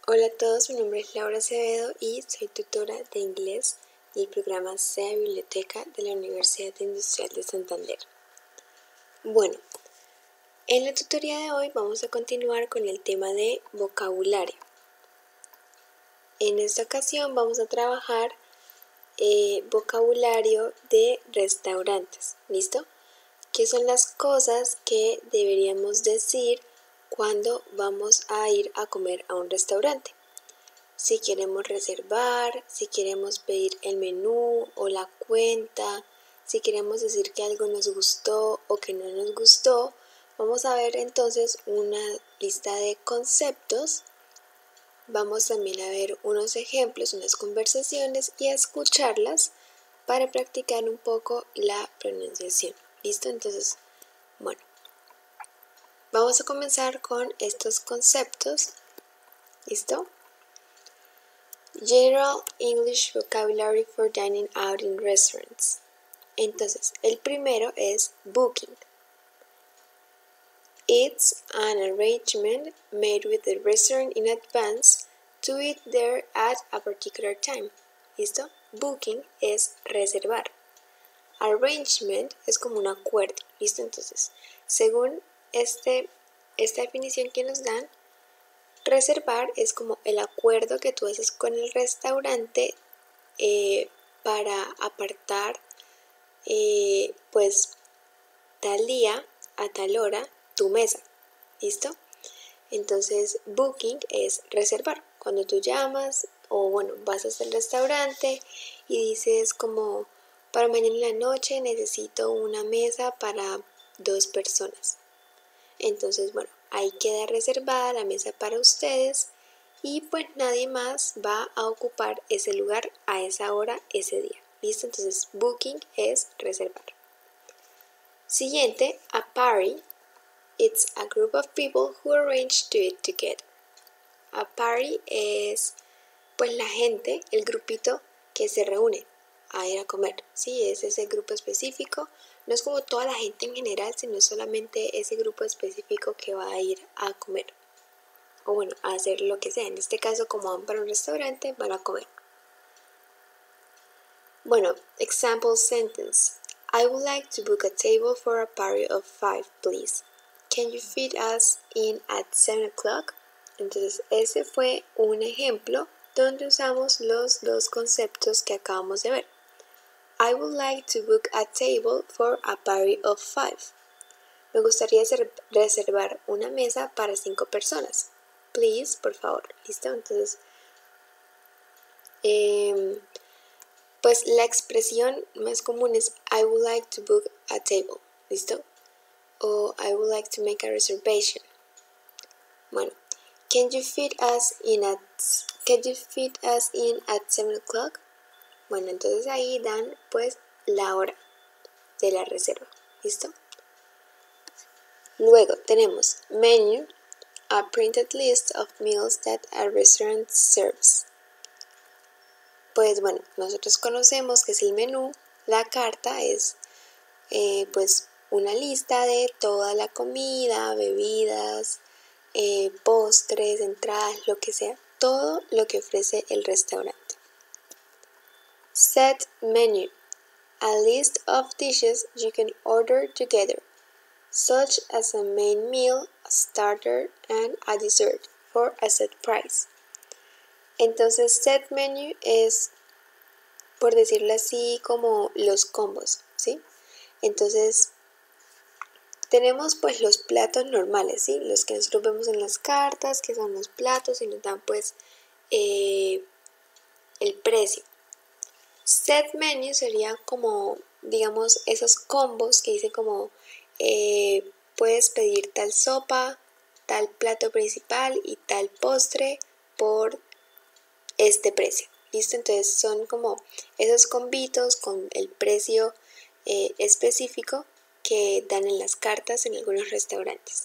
Hola a todos, mi nombre es Laura Acevedo y soy tutora de inglés del programa SEA Biblioteca de la Universidad Industrial de Santander. Bueno, en la tutoría de hoy vamos a continuar con el tema de vocabulario. En esta ocasión vamos a trabajar vocabulario de restaurantes, ¿listo? ¿Qué son las cosas que deberíamos decir cuando vamos a ir a comer a un restaurante? Si queremos reservar, si queremos pedir el menú o la cuenta, si queremos decir que algo nos gustó o que no nos gustó, vamos a ver entonces una lista de conceptos. Vamos también a ver unos ejemplos, unas conversaciones y a escucharlas para practicar un poco la pronunciación. ¿Listo? Entonces, bueno, vamos a comenzar con estos conceptos. ¿Listo? General English Vocabulary for Dining Out in Restaurants. Entonces, el primero es booking. It's an arrangement made with the restaurant in advance to eat there at a particular time. ¿Listo? Booking es reservar. Arrangement es como un acuerdo. ¿Listo? Entonces, según esta definición que nos dan, reservar es como el acuerdo que tú haces con el restaurante para apartar pues tal día a tal hora tu mesa. ¿Listo? Entonces booking es reservar. Cuando tú llamas o bueno, vas hasta el restaurante y dices como para mañana en la noche necesito una mesa para 2 personas. Entonces bueno, ahí queda reservada la mesa para ustedes y pues nadie más va a ocupar ese lugar a esa hora, ese día. ¿Listo? Entonces booking es reservar. Siguiente, a party. It's a group of people who arrange to eat together. A party es pues la gente, el grupito que se reúne a ir a comer. Sí, es ese grupo específico. No es como toda la gente en general, sino solamente ese grupo específico que va a ir a comer. O bueno, a hacer lo que sea. En este caso, como van para un restaurante, van a comer. Bueno, example sentence. I would like to book a table for a party of 5, please. Can you fit us in at 7 o'clock? Entonces, ese fue un ejemplo donde usamos los dos conceptos que acabamos de ver. I would like to book a table for a party of 5. Me gustaría reservar una mesa para 5 personas. Please, por favor. ¿Listo? Entonces, pues la expresión más común es I would like to book a table. ¿Listo? O I would like to make a reservation. Bueno, can you fit us in at 7 o'clock? Bueno, entonces ahí dan pues la hora de la reserva. ¿Listo? Luego tenemos menu, a printed list of meals that a restaurant serves. Pues bueno, nosotros conocemos que es el menú. La carta es pues una lista de toda la comida, bebidas, postres, entradas, lo que sea, todo lo que ofrece el restaurante. Set menu, a list of dishes you can order together, such as a main meal, a starter, and a dessert for a set price. Entonces, set menu es, por decirlo así, como los combos, ¿sí? Entonces, tenemos pues los platos normales, ¿sí? Los que nosotros vemos en las cartas, que son los platos y nos dan pues el precio. Set menu sería como, digamos, esos combos que dicen como puedes pedir tal sopa, tal plato principal y tal postre por este precio. ¿Listo? Entonces son como esos combitos con el precio específico que dan en las cartas en algunos restaurantes.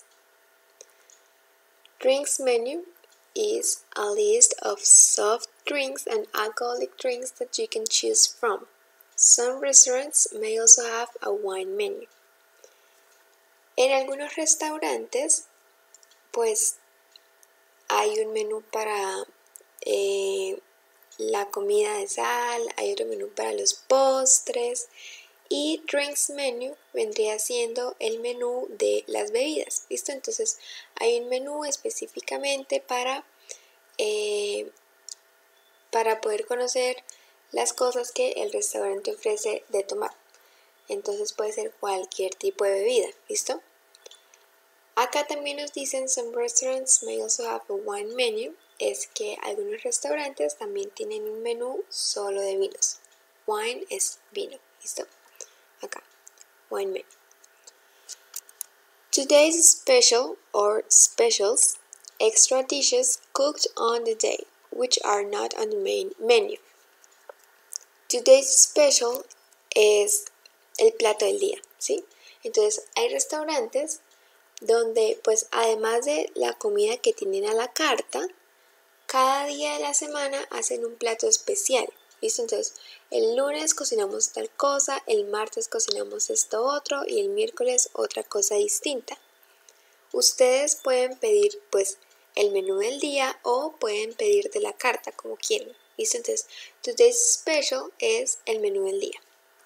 Drinks menu is a list of soft drinks and alcoholic drinks that you can choose from. Some restaurants may also have a wine menu. En algunos restaurantes, pues hay un menú para la comida de sal, hay otro menú para los postres y drinks menu vendría siendo el menú de las bebidas, ¿listo? Entonces hay un menú específicamente para poder conocer las cosas que el restaurante ofrece de tomar. Entonces puede ser cualquier tipo de bebida, ¿listo? Acá también nos dicen some restaurants may also have a wine menu, es que algunos restaurantes también tienen un menú solo de vinos. Wine es vino, ¿listo? Acá, wine menu. Today's special or specials, extra dishes cooked on the day, which are not on the main menu. Today's special es el plato del día, ¿sí? Entonces hay restaurantes donde pues además de la comida que tienen a la carta, cada día de la semana hacen un plato especial, ¿listo? Entonces el lunes cocinamos tal cosa, el martes cocinamos esto otro y el miércoles otra cosa distinta. Ustedes pueden pedir pues el menú del día o pueden pedir de la carta como quieran, ¿listo? Entonces today's special es el menú del día.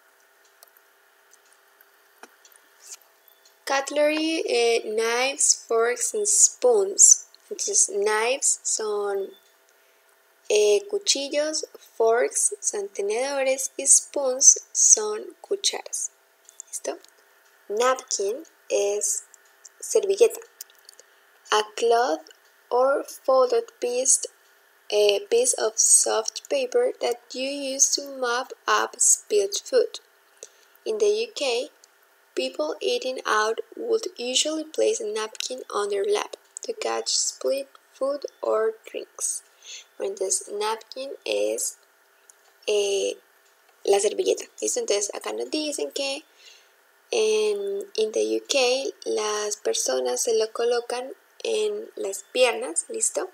Cutlery, knives, forks and spoons. Entonces knives son cuchillos, forks son tenedores y spoons son cucharas. ¿Listo? Napkin es servilleta. A cloth or folded piece of soft paper that you use to mop up spilled food. In the UK, people eating out would usually place a napkin on their lap to catch spilled food or drinks. Entonces, napkin es la servilleta, ¿listo? Entonces, acá nos dicen que in the UK las personas se lo colocan en las piernas, ¿listo?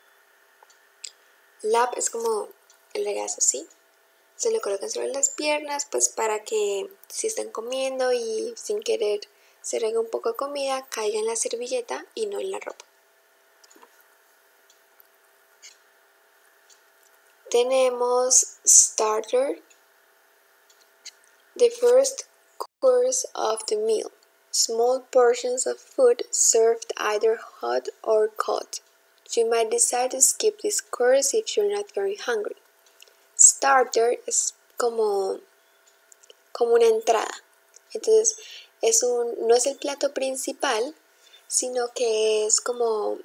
Lap es como el regazo, ¿sí? Se lo colocan sobre las piernas, pues para que si están comiendo y sin querer se rega un poco de comida, caiga en la servilleta y no en la ropa. Tenemos starter, the first course of the meal, small portions of food served either hot or cold. You might decide to skip this course if you're not very hungry. Starter es como una entrada, entonces no es el plato principal, sino que es como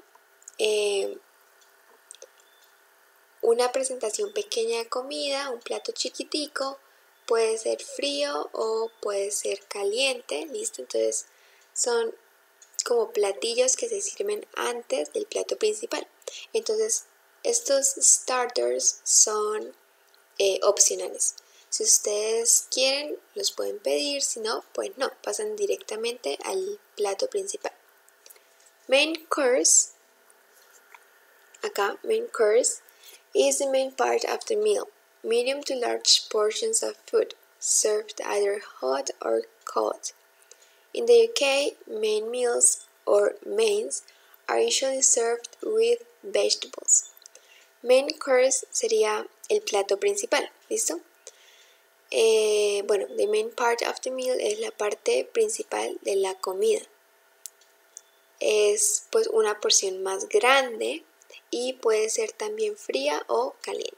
una presentación pequeña de comida, un plato chiquitico, puede ser frío o puede ser caliente, ¿listo? Entonces son como platillos que se sirven antes del plato principal. Entonces estos starters son opcionales. Si ustedes quieren, los pueden pedir, si no, pues no, pasan directamente al plato principal. Main course, acá, main course is the main part of the meal. Medium to large portions of food, served either hot or cold. In the UK, main meals or mains are usually served with vegetables. Main course sería el plato principal, ¿listo? Bueno, the main part of the meal es la parte principal de la comida. Es pues una porción más grande y puede ser también fría o caliente.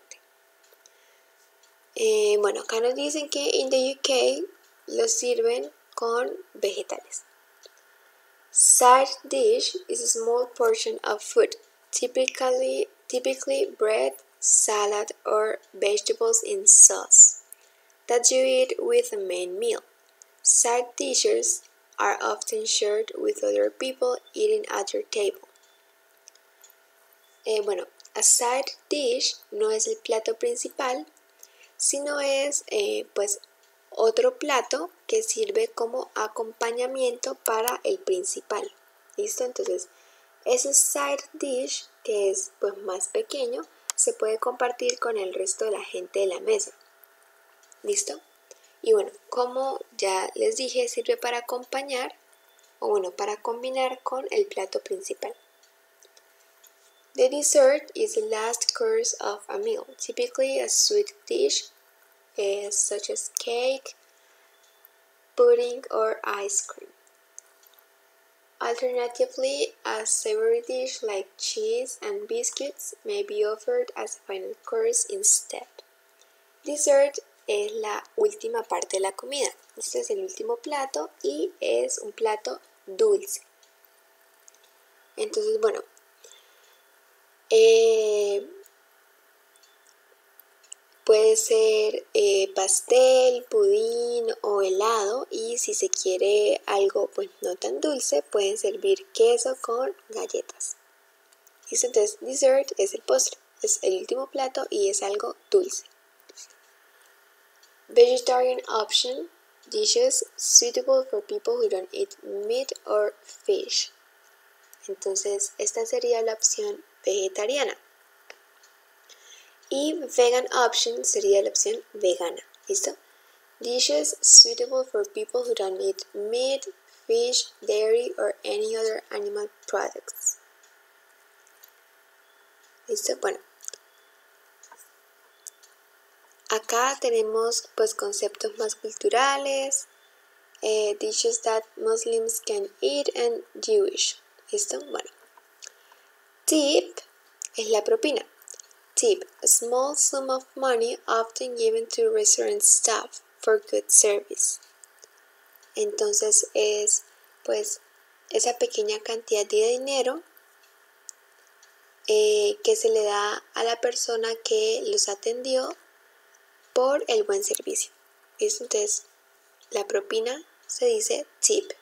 Bueno, acá nos dicen que in the UK lo sirven con vegetales. Side dish is a small portion of food, typically bread, salad, or vegetables in sauce, that you eat with a main meal. Side dishes are often shared with other people eating at your table. Bueno, a side dish no es el plato principal, sino es pues otro plato que sirve como acompañamiento para el principal. ¿Listo? Entonces, ese side dish, que es pues más pequeño, se puede compartir con el resto de la gente de la mesa. ¿Listo? Y bueno, como ya les dije, sirve para acompañar o bueno, para combinar con el plato principal. The dessert is the last course of a meal, typically a sweet dish such as cake, pudding, or ice cream. Alternatively, a savory dish like cheese and biscuits may be offered as a final course instead. Dessert es la última parte de la comida. Este es el último plato y es un plato dulce. Entonces, bueno, puede ser pastel, pudín o helado, y si se quiere algo pues no tan dulce, pueden servir queso con galletas. ¿Listo? Entonces, dessert es el postre, es el último plato y es algo dulce. Vegetarian option, dishes suitable for people who don't eat meat or fish. Entonces, esta sería la opción vegetariana. Y vegan option sería la opción vegana. ¿Listo? Dishes suitable for people who don't eat meat, fish, dairy, or any other animal products. ¿Listo? Bueno. Acá tenemos pues conceptos más culturales. Dishes that Muslims can eat and Jewish. ¿Listo? Bueno. Tip es la propina. Tip, a small sum of money often given to restaurant staff for good service. Entonces es pues esa pequeña cantidad de dinero que se le da a la persona que los atendió por el buen servicio. ¿Listo? Entonces la propina se dice tip.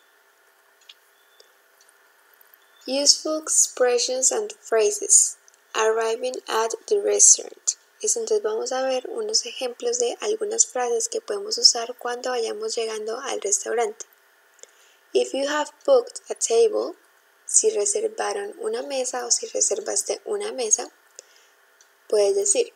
Useful expressions and phrases. Arriving at the restaurant. Entonces vamos a ver unos ejemplos de algunas frases que podemos usar cuando vayamos llegando al restaurante. If you have booked a table, si reservaron una mesa o si reservaste una mesa, puedes decir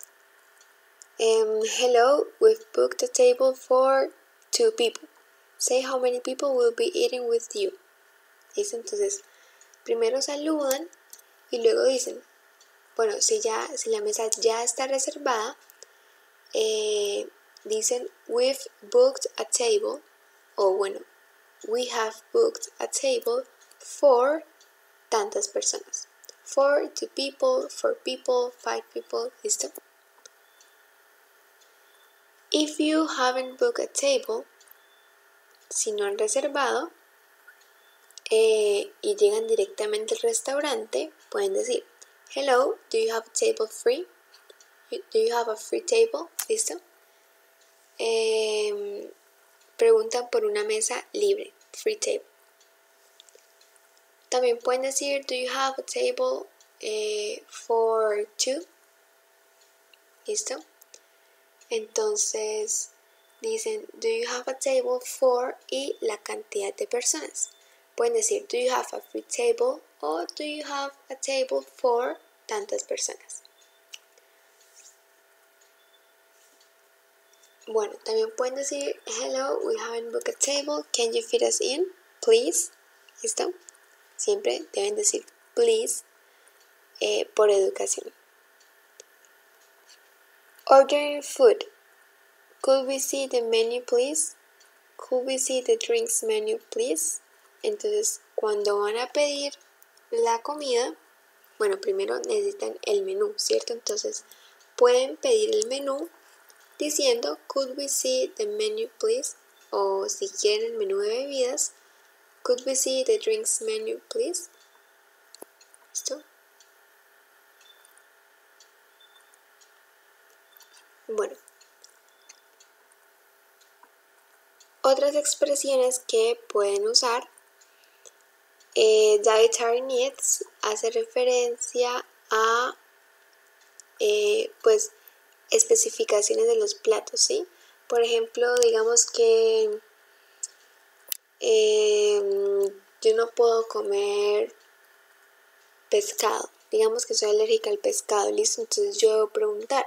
hello, we've booked a table for 2 people. Say how many people will be eating with you. ¿Listo? Entonces, primero saludan y luego dicen, bueno, si la mesa ya está reservada, dicen we've booked a table, o bueno, we have booked a table for tantas personas. For 2 people, 4 people, 5 people, ¿listo? If you haven't booked a table, si no han reservado y llegan directamente al restaurante, pueden decir hello, do you have a table free? Do you have a free table? ¿Listo? Preguntan por una mesa libre, free table. También pueden decir do you have a table for 2? ¿Listo? Entonces dicen do you have a table for y la cantidad de personas. Pueden decir do you have a free table o do you have a table for tantas personas. Bueno, también pueden decir hello, we haven't booked a table, can you fit us in, please? ¿Listo? Siempre deben decir please por educación. Ordering food. Could we see the menu, please? Could we see the drinks menu, please? Entonces, cuando van a pedir la comida, bueno, primero necesitan el menú, ¿cierto? Entonces, pueden pedir el menú diciendo could we see the menu, please? O si quieren el menú de bebidas, could we see the drinks menu, please? ¿Listo? Bueno. Otras expresiones que pueden usar, dietary needs hace referencia a pues especificaciones de los platos, ¿sí? Por ejemplo, digamos que yo no puedo comer pescado, digamos que soy alérgica al pescado, ¿listo? Entonces yo debo preguntar,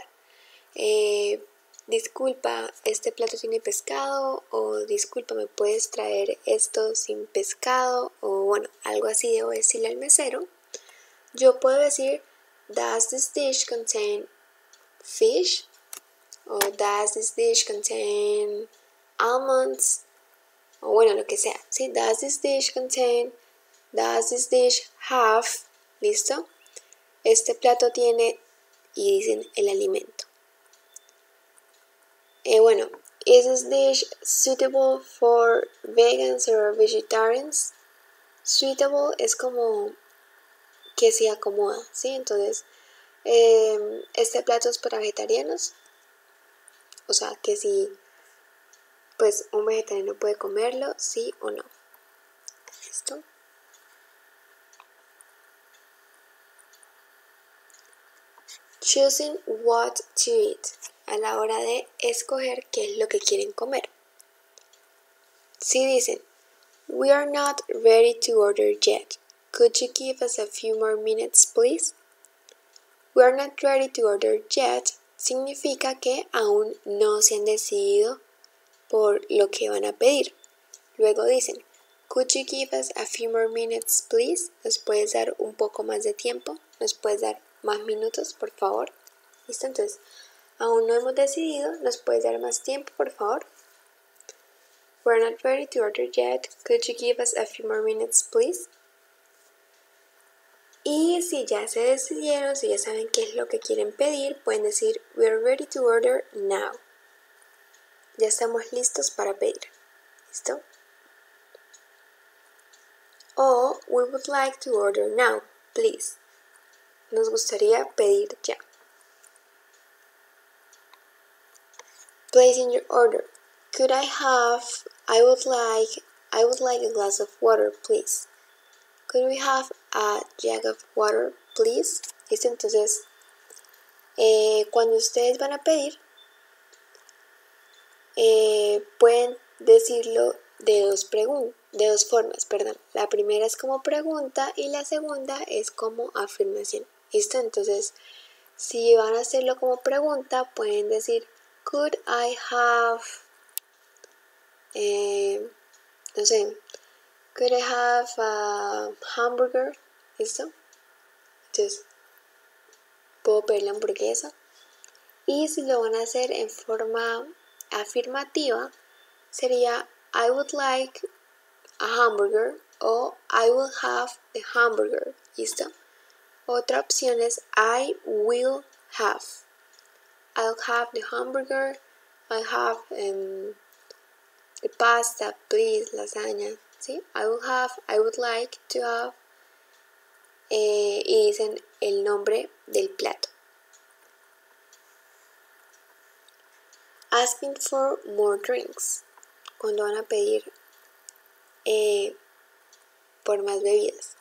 disculpa, ¿este plato tiene pescado? O disculpa, ¿me puedes traer esto sin pescado? O bueno, algo así debo decirle al mesero Yo puedo decir, does this dish contain fish? O does this dish contain almonds? O bueno, lo que sea, ¿sí? Does this dish have? ¿Listo? Este plato tiene, y dicen el alimento. Bueno, is this dish suitable for vegans or vegetarians? Suitable es como que se acomoda, ¿sí? Entonces, este plato es para vegetarianos. O sea, que si pues un vegetariano puede comerlo, sí o no. ¿Listo? Choosing what to eat. A la hora de escoger qué es lo que quieren comer. Si dicen, we are not ready to order yet. Could you give us a few more minutes, please? We are not ready to order yet significa que aún no se han decidido por lo que van a pedir. Luego dicen, could you give us a few more minutes, please? ¿Nos puedes dar un poco más de tiempo? ¿Nos puedes dar más minutos, por favor? ¿Listo? Entonces, aún no hemos decidido. ¿Nos puedes dar más tiempo, por favor? We're not ready to order yet. Could you give us a few more minutes, please? Y si ya se decidieron, si ya saben qué es lo que quieren pedir, pueden decir, we're ready to order now. Ya estamos listos para pedir. ¿Listo? O we would like to order now, please. Nos gustaría pedir ya. Placing your order. I would like a glass of water, please. Could we have a jug of water, please? ¿Listo? Entonces, cuando ustedes van a pedir, pueden decirlo de dos formas, perdón. La primera es como pregunta y la segunda es como afirmación. ¿Listo? Entonces, si van a hacerlo como pregunta, pueden decir, could I have, no sé, could I have a hamburger? ¿Listo? Entonces, puedo pedir la hamburguesa. Y si lo van a hacer en forma afirmativa, sería I would like a hamburger o I will have the hamburger. ¿Listo? Otra opción es I will have. I'll have the hamburger. I'll have the pasta, please, lasaña. ¿Sí? I would like to have. Y dicen el nombre del plato. Asking for more drinks. Cuando van a pedir por más bebidas.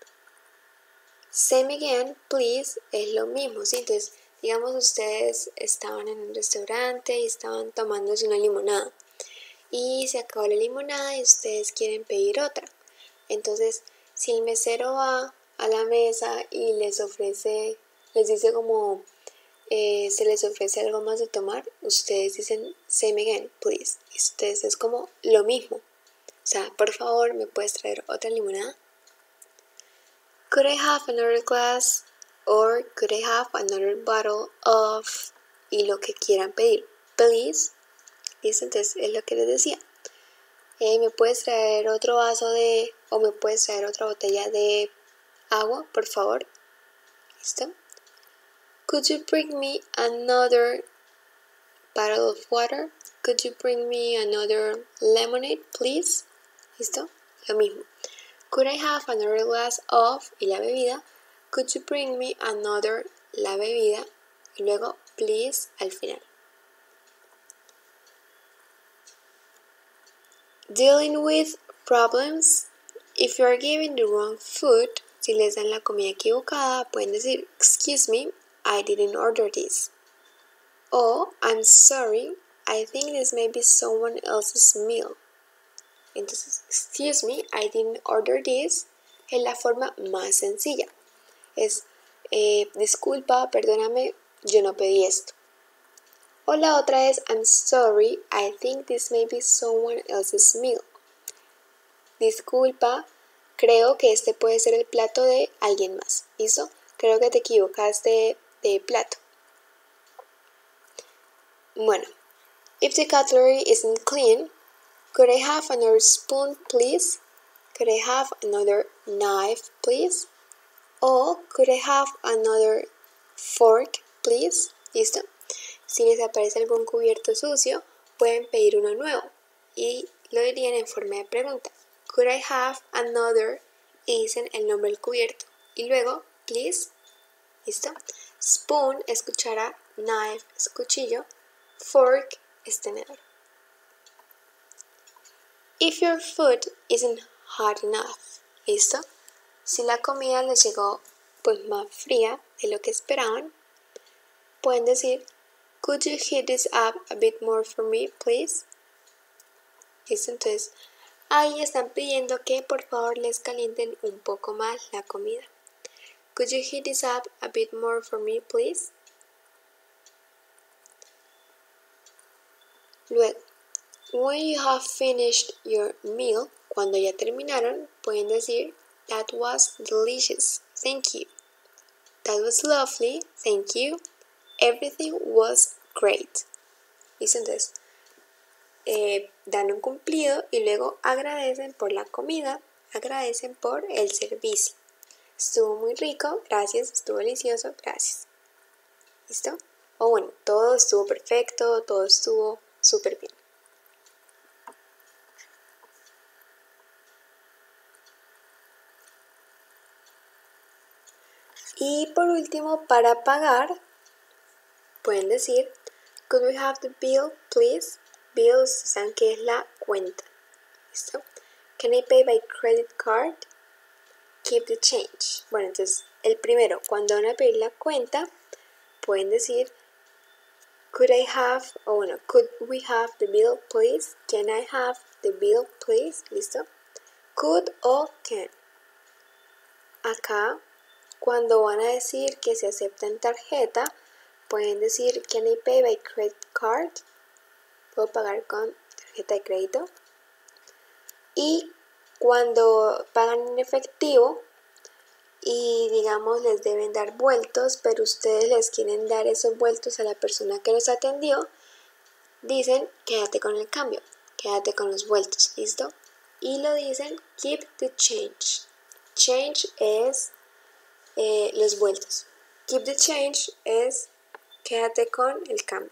Same again, please, es lo mismo, ¿sí? Entonces, digamos ustedes estaban en un restaurante y estaban tomándose una limonada. Y se acabó la limonada y ustedes quieren pedir otra. Entonces, si el mesero va a la mesa y les dice como se les ofrece algo más de tomar, ustedes dicen same again, please. Y ustedes es como lo mismo. O sea, por favor, ¿me puedes traer otra limonada? Could I have another glass? Or could I have another bottle of? Y lo que quieran pedir. Please. ¿Listo? Entonces es lo que les decía. ¿Me puedes traer otro vaso o me puedes traer otra botella de agua, por favor? ¿Listo? Could you bring me another bottle of water? Could you bring me another lemonade, please? ¿Listo? Lo mismo. Could I have another glass of? Y la bebida. Could you bring me another? La bebida. Y luego, please, al final. Dealing with problems. If you are given the wrong food, si les dan la comida equivocada, pueden decir, excuse me, I didn't order this. O, I'm sorry, I think this may be someone else's meal. Entonces, excuse me, I didn't order this, es la forma más sencilla. Es, disculpa, perdóname, yo no pedí esto. O la otra es, I'm sorry, I think this may be someone else's meal. Disculpa, creo que este puede ser el plato de alguien más. ¿Listo? Creo que te equivocaste de plato. Bueno, if the cutlery isn't clean, could I have another spoon, please? Could I have another knife, please? Or could I have another fork, please? ¿Listo? Si les aparece algún cubierto sucio, pueden pedir uno nuevo y lo dirían en forma de pregunta. Could I have another? Y dicen el nombre del cubierto. Y luego, please. ¿Listo? Spoon es cuchara, knife es cuchillo, fork es tenedor. If your food isn't hot enough. ¿Listo? Si la comida les llegó pues más fría de lo que esperaban, pueden decir could you heat this up a bit more for me, please? ¿Listo? Entonces, ahí están pidiendo que por favor les calienten un poco más la comida. Could you heat this up a bit more for me, please? Luego, when you have finished your meal, cuando ya terminaron, pueden decir that was delicious, thank you. That was lovely, thank you. Everything was great. ¿Listo? Entonces, dan un cumplido y luego agradecen por la comida, agradecen por el servicio. Estuvo muy rico, gracias, estuvo delicioso, gracias. ¿Listo? O bueno, todo estuvo perfecto, todo estuvo súper bien. Y por último, para pagar, pueden decir could we have the bill, please? Bills, ¿saben qué es la cuenta? ¿Listo? Can I pay by credit card? Keep the change. Bueno, entonces, el primero, cuando van a pedir la cuenta, pueden decir could I have, o bueno, could we have the bill, please? Can I have the bill, please? ¿Listo? Could o can. Acá, cuando van a decir que se acepta en tarjeta, pueden decir can I pay by credit card? Puedo pagar con tarjeta de crédito. Y cuando pagan en efectivo y digamos les deben dar vueltos, pero ustedes les quieren dar esos vueltos a la persona que los atendió, dicen quédate con el cambio, quédate con los vueltos, ¿listo? Y lo dicen keep the change. Change es los vueltos. Keep the change es quédate con el cambio.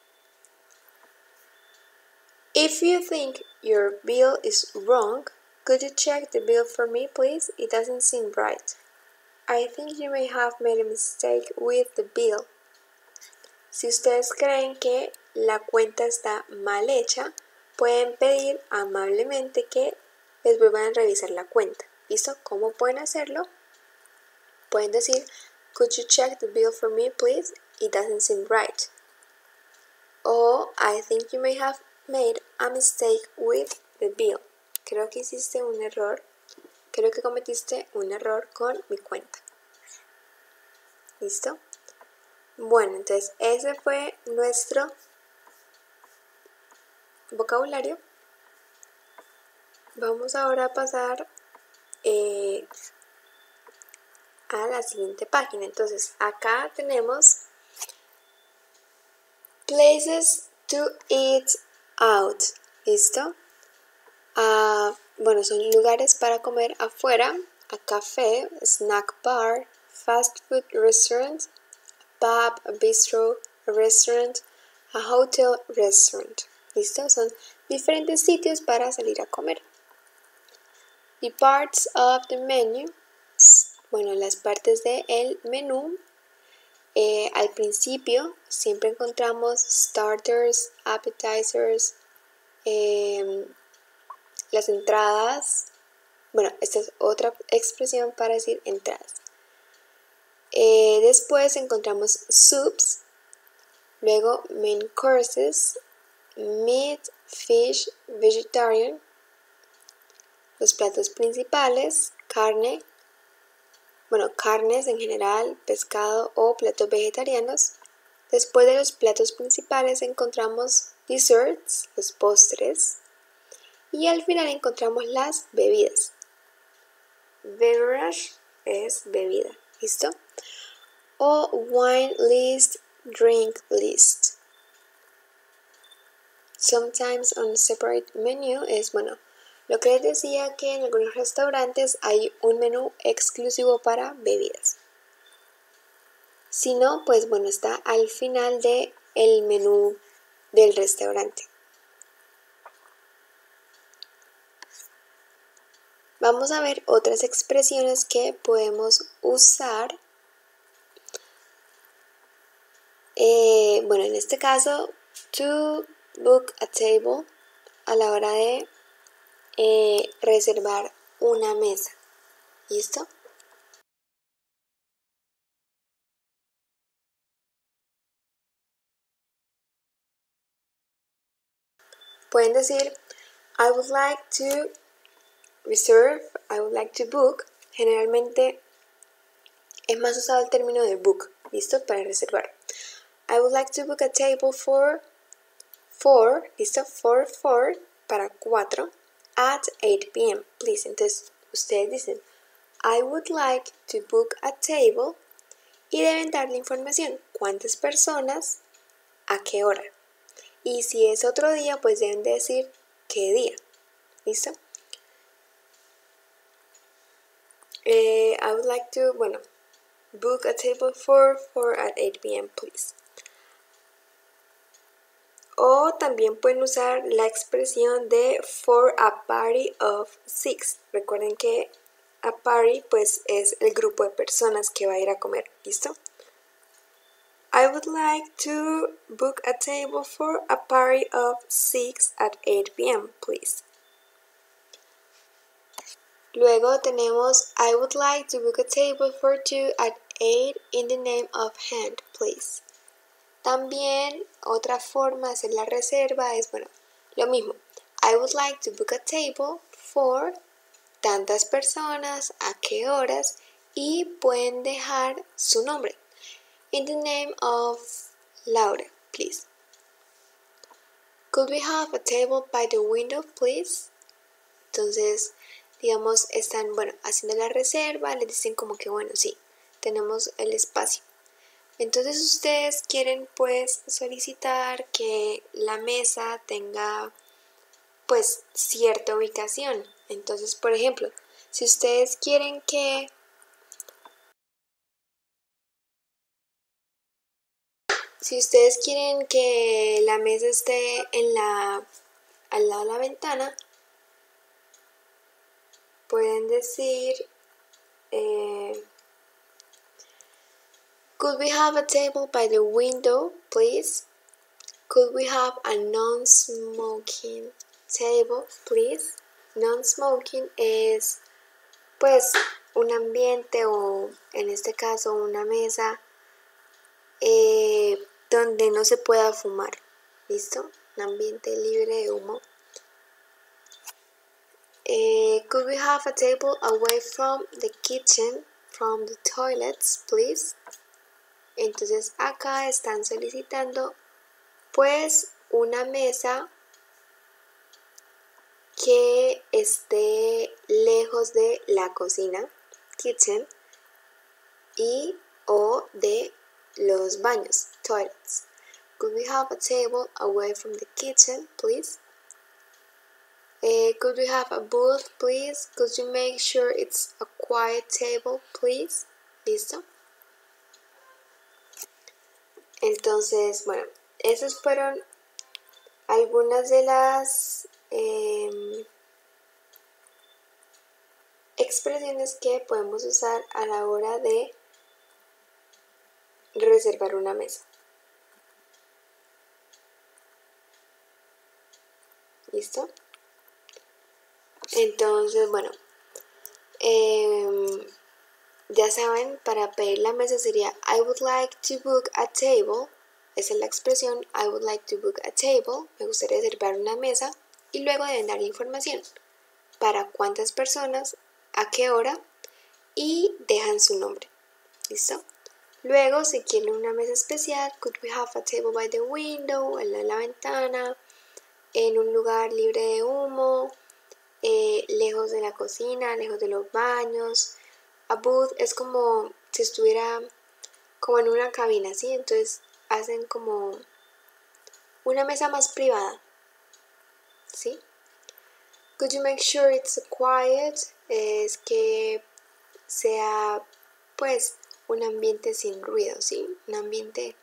If you think your bill is wrong, could you check the bill for me, please? It doesn't seem right. I think you may have made a mistake with the bill. Si ustedes creen que la cuenta está mal hecha, pueden pedir amablemente que les vuelvan a revisar la cuenta. ¿Listo? ¿Cómo pueden hacerlo? Pueden decir, could you check the bill for me, please? It doesn't seem right. O I think you may have made a mistake with the bill. Creo que hiciste un error. Creo que cometiste un error con mi cuenta. ¿Listo? Bueno, entonces ese fue nuestro vocabulario. Vamos ahora a pasar a la siguiente página. Entonces acá tenemos places to eat out. ¿Listo? Bueno, son lugares para comer afuera, a café, snack bar, fast food restaurant, pub, a bistro, a restaurant, a hotel restaurant. ¿Listo? Son diferentes sitios para salir a comer. The parts of the menu, bueno, las partes del menú. Al principio siempre encontramos starters, appetizers, las entradas. Bueno, esta es otra expresión para decir entradas. Después encontramos soups, luego main courses, meat, fish, vegetarian, los platos principales, carne, bueno, carnes en general, pescado o platos vegetarianos. Después de los platos principales encontramos desserts, los postres, y al final encontramos las bebidas. beverage es bebida, ¿listo? O wine list, drink list. Sometimes on separate menu es, bueno, lo que les decía que en algunos restaurantes hay un menú exclusivo para bebidas. Si no, pues bueno, está al final del menú del restaurante. Vamos a ver otras expresiones que podemos usar. Bueno, en este caso, to book a table, a la hora de reservar una mesa. ¿Listo? Pueden decir, I would like to reserve, I would like to book. Generalmente es más usado el término de book, ¿listo? Para reservar. I would like to book a table for 4, ¿listo? For 4, para 4, at 8 p.m. Please. Entonces, ustedes dicen, I would like to book a table y deben dar la información, cuántas personas, a qué hora. Y si es otro día, pues deben decir qué día. ¿Listo? I would like to, bueno, book a table for 4 at 8 p.m. please. O también pueden usar la expresión de for a party of 6. Recuerden que a party pues es el grupo de personas que va a ir a comer. ¿Listo? I would like to book a table for a party of 6 at 8 p.m. please. Luego tenemos I would like to book a table for 2 at 8 in the name of hand, please. También otra forma de hacer la reserva es, bueno, lo mismo. I would like to book a table for tantas personas, a qué horas, y pueden dejar su nombre. In the name of Laura, please. Could we have a table by the window, please? Entonces, digamos, están, bueno, haciendo la reserva, les dicen como que, bueno, sí, tenemos el espacio. Entonces ustedes quieren pues solicitar que la mesa tenga pues cierta ubicación. Entonces, por ejemplo, si ustedes quieren que la mesa esté al lado de la ventana, pueden decir could we have a table by the window, please? Could we have a non-smoking table, please? Non-smoking es pues un ambiente o en este caso una mesa donde no se pueda fumar. ¿Listo? Un ambiente libre de humo. Could we have a table away from the kitchen, from the toilets, please? Entonces acá están solicitando pues una mesa que esté lejos de la cocina, kitchen, y o de los baños, toilets. Could we have a table away from the kitchen, please? Could we have a booth, please? Could you make sure it's a quiet table, please? ¿Listo? Entonces, bueno, esas fueron algunas de las expresiones que podemos usar a la hora de reservar una mesa. ¿Listo? Entonces, bueno, ya saben, para pedir la mesa sería I would like to book a table. Esa es la expresión I would like to book a table. Me gustaría reservar una mesa. Y luego deben dar información. Para cuántas personas, a qué hora y dejan su nombre. ¿Listo? Luego, si quieren una mesa especial, could we have a table by the window, en la ventana, en un lugar libre de humo, lejos de la cocina, lejos de los baños. A booth es como si estuviera como en una cabina, ¿sí? Entonces hacen como una mesa más privada, ¿sí? Could you make sure it's quiet? Es que sea pues un ambiente sin ruido, ¿sí? Un ambiente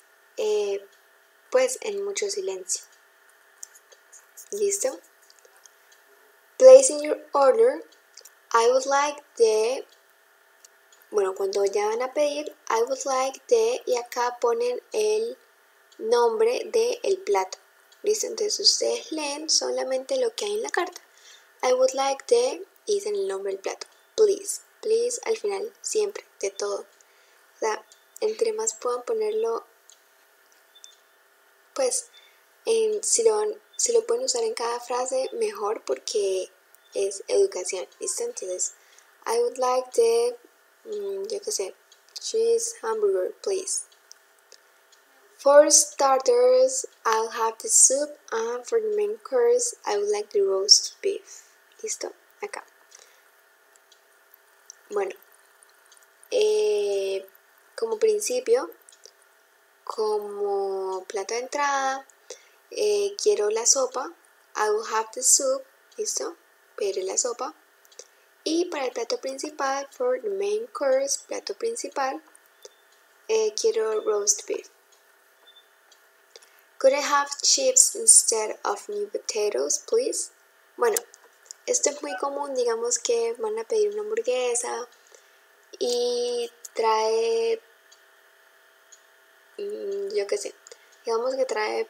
pues en mucho silencio. ¿Listo? Placing your order, I would like the... Bueno, cuando ya van a pedir, I would like the... Y acá ponen el nombre del plato. ¿Listo? Entonces ustedes leen solamente lo que hay en la carta. I would like the... Y dicen el nombre del plato. Please. Please al final, siempre, de todo. O sea, entre más puedan ponerlo, pues, si lo pueden usar en cada frase, mejor, porque es educación, ¿listo? Entonces, I would like the, yo qué sé, cheese hamburger, please. For starters, I'll have the soup, and for the main course, I would like the roast beef. ¿Listo? Acá. Bueno, como principio, como plato de entrada, quiero la sopa. I will have the soup. ¿Listo? Pediré la sopa. Y para el plato principal, for the main course, plato principal, quiero roast beef. Could I have chips instead of new potatoes, please? Bueno, esto es muy común, digamos que van a pedir una hamburguesa y trae, yo qué sé, digamos que trae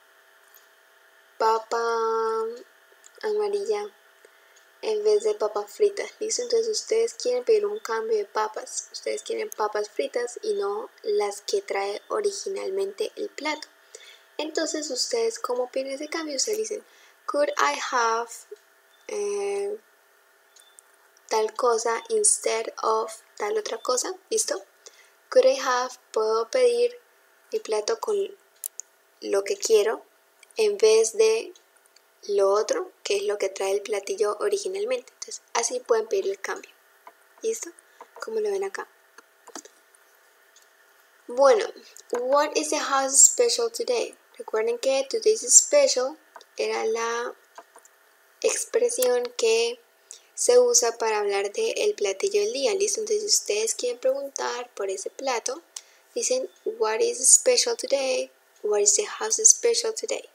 papa amarilla en vez de papas fritas, ¿listo? Entonces ustedes quieren pedir un cambio de papas, ustedes quieren papas fritas y no las que trae originalmente el plato. Entonces ustedes, como piden ese cambio, ustedes dicen, could I have tal cosa instead of tal otra cosa, ¿listo? Could I have, puedo pedir mi plato con lo que quiero en vez de lo otro, que es lo que trae el platillo originalmente. Entonces, así pueden pedir el cambio. ¿Listo? Como lo ven acá. Bueno, what is the house special today? Recuerden que today's special era la expresión que se usa para hablar del platillo del día. ¿Listo? Entonces, si ustedes quieren preguntar por ese plato, dicen, what is special today? What is the house special today?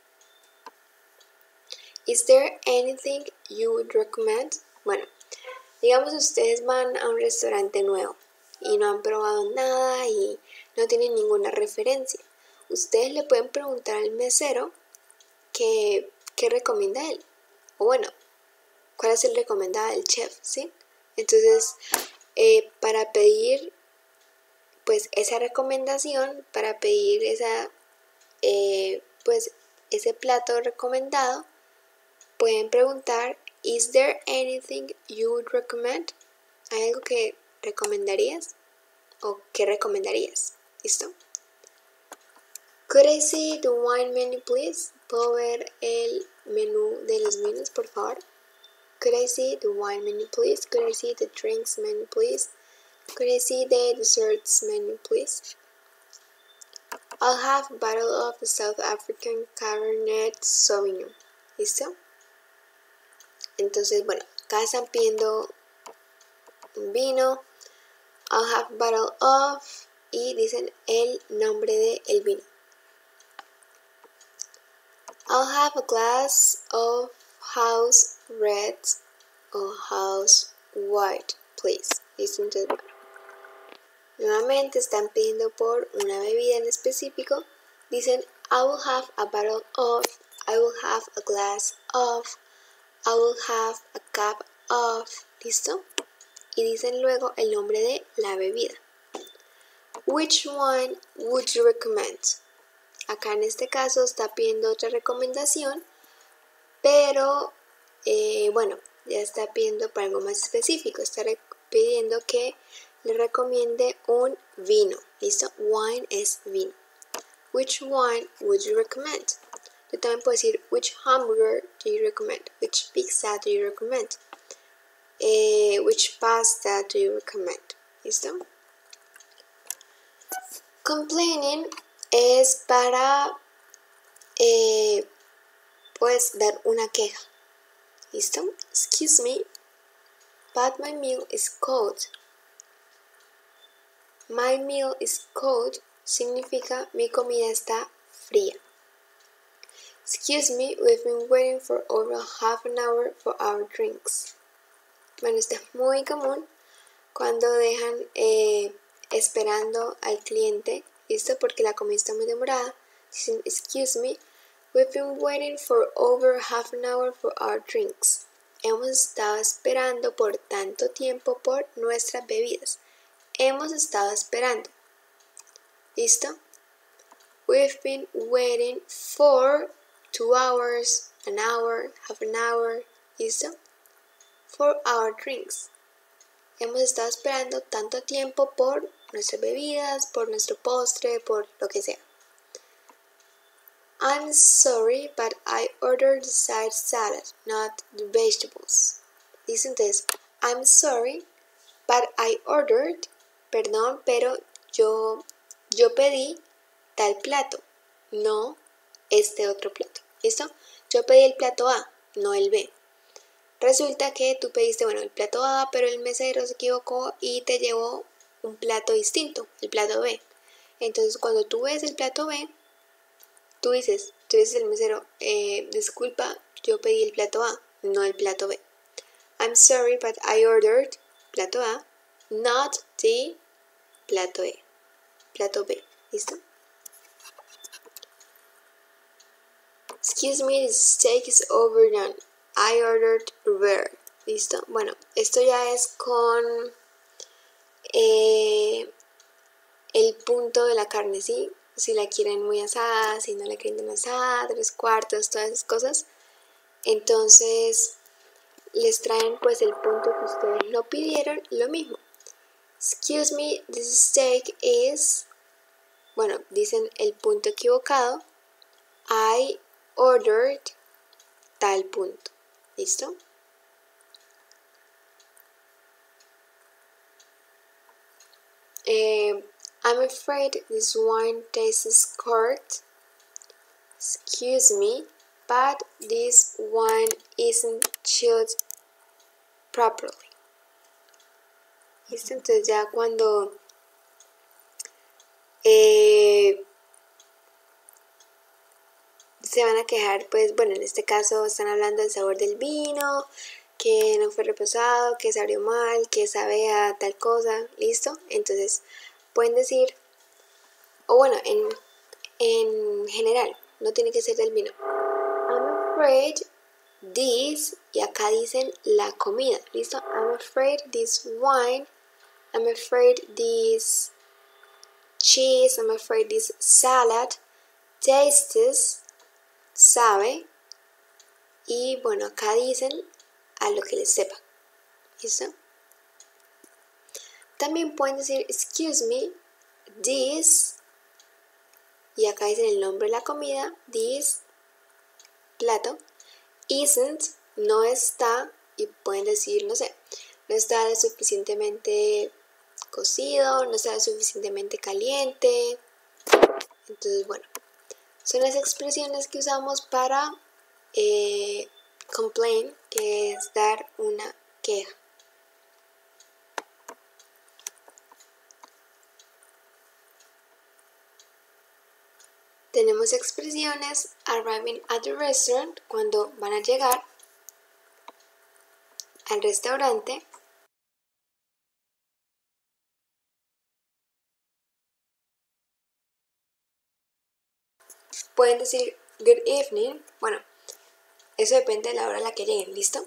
Is there anything you would recommend? Bueno, digamos ustedes van a un restaurante nuevo y no han probado nada y no tienen ninguna referencia. Ustedes le pueden preguntar al mesero qué recomienda él. O bueno, cuál es el recomendado del chef, ¿sí? Entonces, para pedir pues esa recomendación, para pedir esa, pues ese plato recomendado, pueden preguntar, is there anything you would recommend? ¿Hay algo que recomendarías? ¿O qué recomendarías? ¿Listo? Could I see the wine menu, please? ¿Puedo ver el menú de los vinos, por favor? Could I see the wine menu, please? Could I see the drinks menu, please? Could I see the desserts menu, please? I'll have a bottle of the South African Cabernet Sauvignon. ¿Listo? Entonces, bueno, acá están pidiendo un vino. I'll have a bottle of, y dicen el nombre del vino. I'll have a glass of house red or house white, please. ¿Listo? Entonces, bueno, nuevamente están pidiendo por una bebida en específico. Dicen, I will have a bottle of, I will have a glass of, I will have a cup of. ¿Listo? Y dicen luego el nombre de la bebida. Which one would you recommend? Acá en este caso está pidiendo otra recomendación, pero bueno, ya está pidiendo para algo más específico. Está pidiendo que le recomiende un vino. ¿Listo? Wine es vino. Which one would you recommend? Yo también puedo decir, which hamburger do you recommend? Which pizza do you recommend? Which pasta do you recommend? ¿Listo? Complaining es para pues dar una queja. ¿Listo? Excuse me, but my meal is cold. My meal is cold significa mi comida está fría. Excuse me, we've been waiting for over half an hour for our drinks. Bueno, esto es muy común cuando dejan esperando al cliente, ¿listo? Porque la comida está muy demorada. Dicen, excuse me, we've been waiting for over half an hour for our drinks. Hemos estado esperando por tanto tiempo por nuestras bebidas. Hemos estado esperando. ¿Listo? We've been waiting for 2 hours, an hour, half an hour. ¿Listo? For our drinks. Hemos estado esperando tanto tiempo por nuestras bebidas, por nuestro postre, por lo que sea. I'm sorry, but I ordered the side salad, not the vegetables. ¿Listo? Entonces, I'm sorry, but I ordered, perdón, pero yo pedí tal plato, no este otro plato. ¿Listo? Yo pedí el plato A, no el B. Resulta que tú pediste, bueno, el plato A, pero el mesero se equivocó y te llevó un plato distinto, el plato B. Entonces, cuando tú ves el plato B, tú dices al mesero, disculpa, yo pedí el plato A, no el plato B. I'm sorry, but I ordered plato A, not the plato E, plato B. ¿Listo? Excuse me, the steak is overdone. I ordered rare. ¿Listo? Bueno, esto ya es con el punto de la carne, ¿sí? Si la quieren muy asada, si no la quieren tan asada, 3/4, todas esas cosas. Entonces, les traen pues el punto que ustedes lo pidieron, lo mismo. Excuse me, this steak is... Bueno, dicen el punto equivocado. I ordered tal punto. ¿Listo? I'm afraid this wine tastes cold. Excuse me, but this wine isn't chilled properly. ¿Listo? Entonces ya cuando se van a quejar, pues bueno, en este caso están hablando del sabor del vino, que no fue reposado, que se abrió mal, que sabe a tal cosa, ¿listo? Entonces pueden decir, o bueno, en general, no tiene que ser del vino. I'm afraid this, y acá dicen la comida, ¿listo? I'm afraid this wine, I'm afraid this cheese, I'm afraid this salad tastes, sabe, y bueno, acá dicen a lo que les sepa, ¿listo? También pueden decir, excuse me, this, y acá dicen el nombre de la comida, this plato, isn't, no está, y pueden decir, no sé, no está lo suficientemente cocido, no está lo suficientemente caliente. Entonces, bueno, son las expresiones que usamos para complain, que es dar una queja. Tenemos expresiones arriving at the restaurant, cuando van a llegar al restaurante. Pueden decir good evening. Bueno, eso depende de la hora a la que lleguen, ¿listo?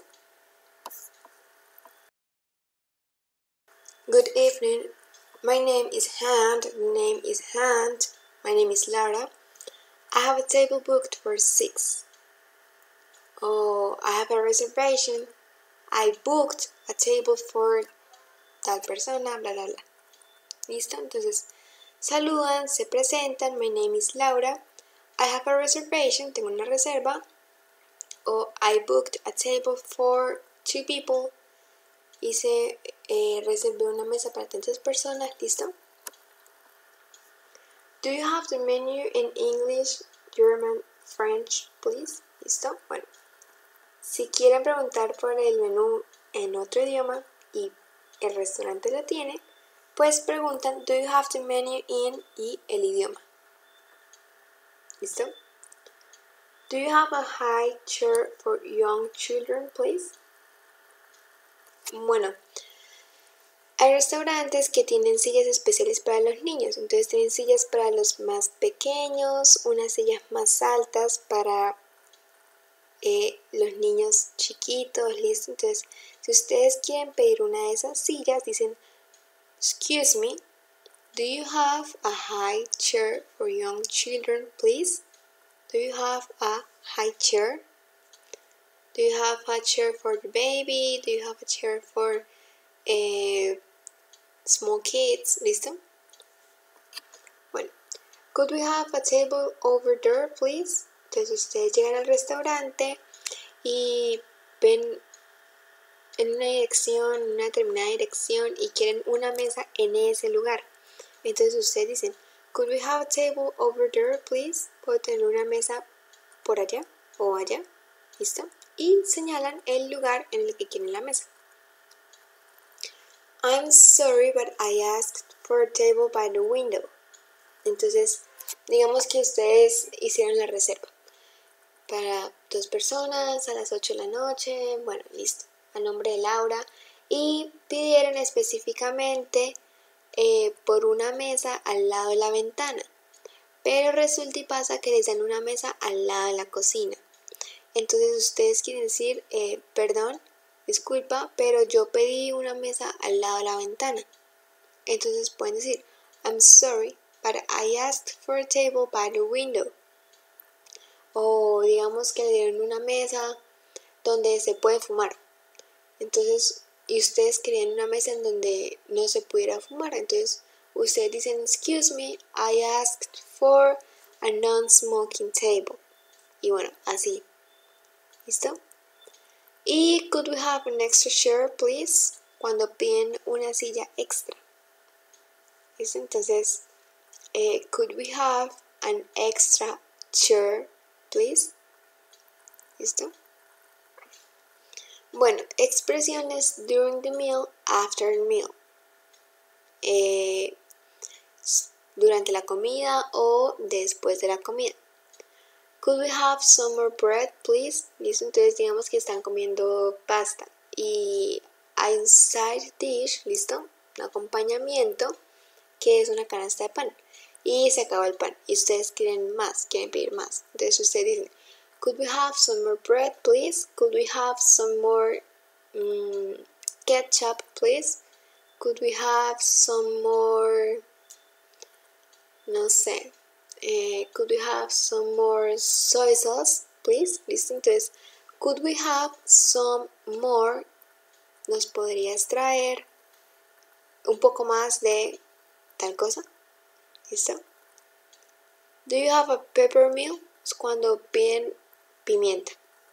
Good evening. My name is Hand. My name is Laura. I have a table booked for 6. Oh, I have a reservation. I booked a table for tal persona, bla, bla, bla. ¿Listo? Entonces, saludan, se presentan. My name is Laura. I have a reservation, tengo una reserva. O I booked a table for 2 people. Reservé una mesa para tantas personas, ¿listo? Do you have the menu in English, German, French, please? ¿Listo? Bueno, si quieren preguntar por el menú en otro idioma y el restaurante lo tiene, pues preguntan, do you have the menu in y el idioma. ¿Listo? Do you have a high chair for young children, please? Bueno, hay restaurantes que tienen sillas especiales para los niños, entonces tienen sillas para los más pequeños, unas sillas más altas para los niños chiquitos, ¿listo? Entonces, si ustedes quieren pedir una de esas sillas, dicen, excuse me, do you have a high chair for young children, please? Do you have a high chair? Do you have a chair for the baby? Do you have a chair for small kids? ¿Listo? Bueno, could we have a table over there, please? Entonces ustedes llegan al restaurante y ven en una dirección, una determinada dirección y quieren una mesa en ese lugar. Entonces ustedes dicen, could we have a table over there, please? ¿Puedo tener una mesa por allá o allá? ¿Listo? Y señalan el lugar en el que quieren la mesa. I'm sorry, but I asked for a table by the window. Entonces, digamos que ustedes hicieron la reserva para 2 personas a las 8 de la noche, bueno, listo, a nombre de Laura, y pidieron específicamente por una mesa al lado de la ventana, pero resulta y pasa que les dan una mesa al lado de la cocina. Entonces ustedes quieren decir, perdón, disculpa, pero yo pedí una mesa al lado de la ventana. Entonces pueden decir, I'm sorry, but I asked for a table by the window. O digamos que le dieron una mesa donde se puede fumar. Entonces, y ustedes querían una mesa en donde no se pudiera fumar. Entonces, ustedes dicen, excuse me, I asked for a non-smoking table. Y bueno, así. ¿Listo? Y could we have an extra chair, please? Cuando piden una silla extra. ¿Listo? Entonces, could we have an extra chair, please? ¿Listo? Bueno, expresiones during the meal, after the meal. Durante la comida o después de la comida. Could we have some more bread, please? ¿Listo? Entonces digamos que están comiendo pasta y hay un side dish, ¿listo? Un acompañamiento que es una canasta de pan y se acaba el pan y ustedes quieren más, quieren pedir más. Entonces ustedes dicen, could we have some more bread, please? Could we have some more ketchup, please? Could we have some more, no sé, could we have some more soy sauce, please? ¿Listo? Entonces, could we have some more, nos podrías traer un poco más de tal cosa. ¿Listo? Do you have a pepper meal? Es cuando piden pimienta.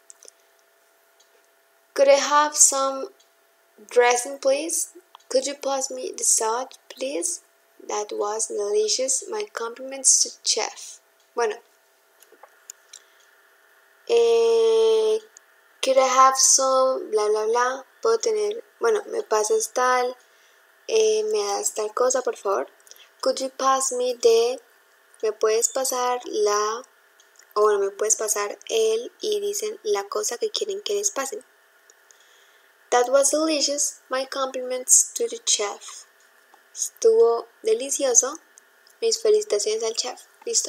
Could I have some dressing, please? Could you pass me the salad, please? That was delicious. My compliments to chef. Bueno. Could I have some bla bla bla? Puedo tener, bueno, me pasas tal, me das tal cosa, por favor. Could you pass me the, me puedes pasar la, o bueno, me puedes pasar el, y dicen la cosa que quieren que les pasen. That was delicious. My compliments to the chef. Estuvo delicioso. Mis felicitaciones al chef. ¿Listo?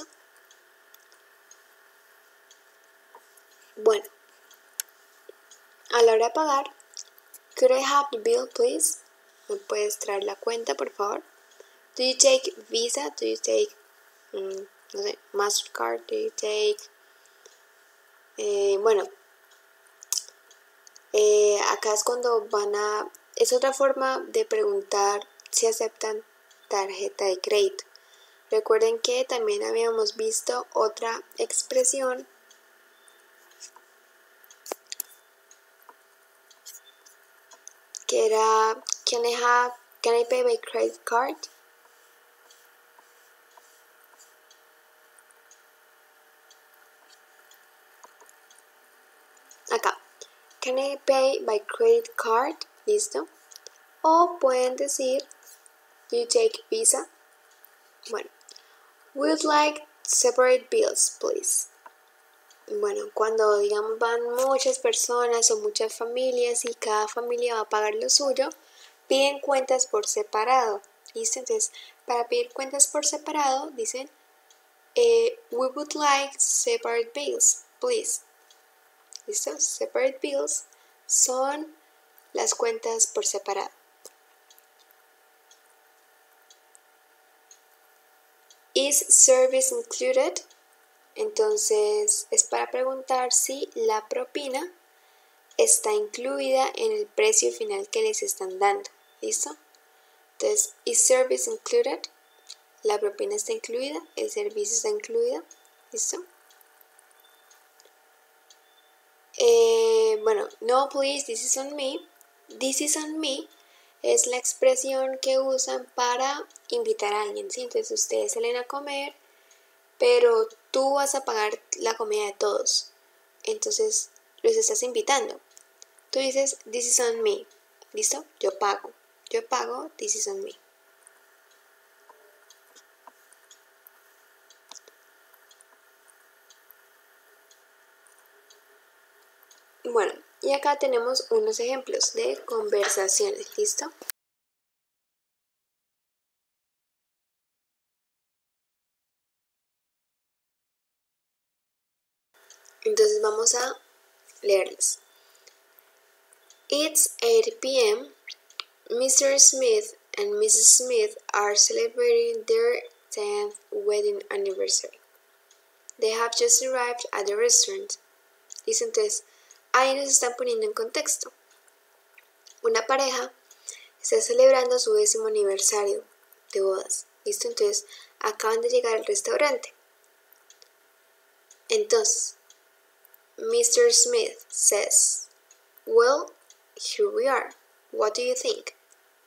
Bueno. A la hora de pagar, could I have the bill, please? ¿Me puedes traer la cuenta, por favor? Do you take Visa? Do you take, no sé, Mastercard? Do you take, bueno, acá es cuando van a, es otra forma de preguntar si aceptan tarjeta de crédito. Recuerden que también habíamos visto otra expresión que era can I pay by credit card? Acá, can I pay by credit card? ¿Listo? O pueden decir, do you take Visa? Bueno, would like separate bills, please. Bueno, cuando digamos van muchas personas o muchas familias y cada familia va a pagar lo suyo, piden cuentas por separado. ¿Listo? Entonces, para pedir cuentas por separado, dicen, we would like separate bills, please. ¿Listo? Separate bills son las cuentas por separado. Is service included? Entonces es para preguntar si la propina está incluida en el precio final que les están dando. ¿Listo? Entonces, is service included? La propina está incluida, el servicio está incluido. ¿Listo? Bueno, no please, this is on me. This is on me es la expresión que usan para invitar a alguien, ¿sí? Entonces ustedes salen a comer, pero tú vas a pagar la comida de todos. Entonces los estás invitando. Tú dices, this is on me. ¿Listo? Yo pago, this is on me. Bueno, y acá tenemos unos ejemplos de conversaciones, ¿listo? Entonces vamos a leerlos. It's 8 p.m. Mr. Smith and Mrs. Smith are celebrating their 10th wedding anniversary. They have just arrived at the restaurant. Listo, entonces, ahí nos están poniendo en contexto. Una pareja está celebrando su 10º aniversario de bodas. Listo, entonces, acaban de llegar al restaurante. Entonces, Mr. Smith says, well, here we are. What do you think?